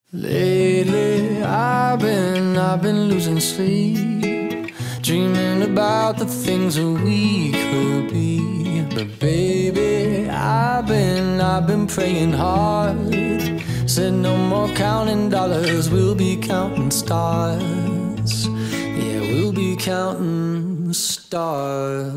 Lately, I've been losing sleep, dreaming about the things that we could be. But baby, I've been praying hard. Said no more counting dollars, we'll be counting stars. Yeah, we'll be counting stars.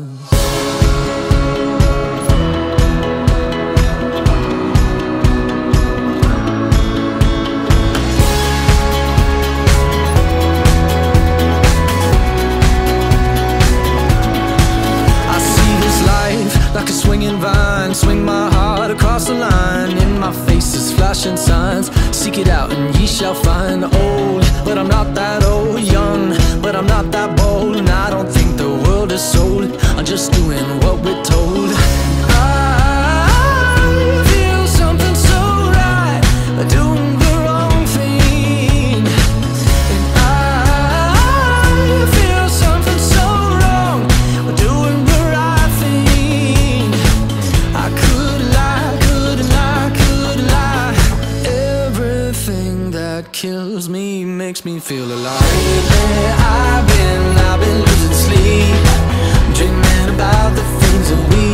Like a swinging vine, swing my heart across the line. In my face is flashing signs, seek it out and ye shall find. Old, but I'm not that old. Young, but I'm not that bold. And I don't think the world is sold, I'm just doing what we're told. I feel something so right, doing the wrong thing. And I feel something so wrong, doing the right thing. I could lie. Everything that kills me makes me feel alive. Lately, I've been losing sleep, dreaming about the things that we